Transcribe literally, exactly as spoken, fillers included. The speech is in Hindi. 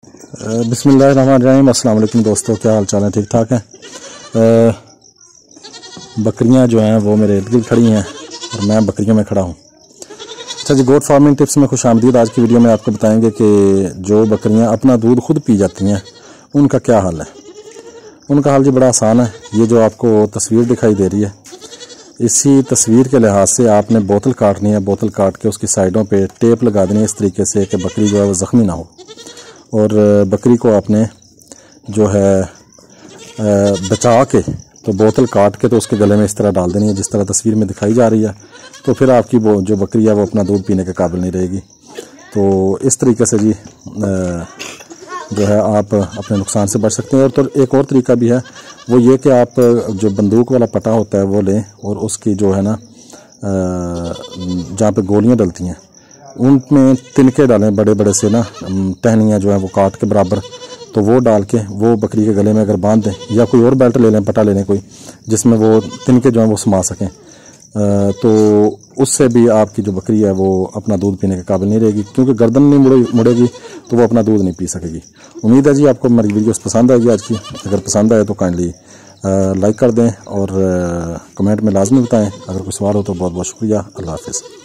बिस्मिल्लाहिर्रहमानिर्रहीम। अस्सलाम वालेकुम दोस्तों, क्या हाल चाल है? ठीक ठाक हैं। बकरियां जो हैं वो मेरे इर्द गिर्द खड़ी हैं और मैं बकरियों में खड़ा हूँ। अच्छा जी, गोट फार्मिंग टिप्स में खुश आमदीद। आज की वीडियो में आपको बताएंगे कि जो बकरियां अपना दूध खुद पी जाती हैं उनका क्या हाल है। उनका हाल जी बड़ा आसान है। ये जो आपको तस्वीर दिखाई दे रही है, इसी तस्वीर के लिहाज से आपने बोतल काटनी है। बोतल काट के उसकी साइडों पे टेप लगा देनी है इस तरीके से कि बकरी जो है वो ज़ख्मी ना हो। और बकरी को आपने जो है बचा के तो बोतल काट के तो उसके गले में इस तरह डाल देनी है जिस तरह तस्वीर में दिखाई जा रही है। तो फिर आपकी वो जो बकरी है वो अपना दूध पीने के काबिल नहीं रहेगी। तो इस तरीके से जी जो है आप अपने नुकसान से बच सकते हैं। और तो एक और तरीका भी है, वो ये कि आप जो बंदूक वाला पटा होता है वो लें और उसकी जो है ना जहाँ पे गोलियाँ डलती हैं उनमें तिनके डालें बड़े बड़े से ना, टहनियाँ जो है वो काट के बराबर, तो वो डाल के वो बकरी के गले में अगर बांध दें या कोई और बेल्ट ले लें, पटा ले लें कोई जिसमें वो तिनके जो हैं वो समा सकें, तो उससे भी आपकी जो बकरी है वो अपना दूध पीने के काबिल नहीं रहेगी, क्योंकि गर्दन नहीं मुड़े मुड़ेगी तो वो अपना दूध नहीं पी सकेगी। उम्मीद है जी आपको हमारी वीडियोस पसंद आएगी आज की। अगर पसंद आए तो काइंडली लाइक कर दें और कमेंट में लाजमी बताएं। अगर कोई सवाल हो तो बहुत बहुत शुक्रिया। अल्लाह हाफिज़।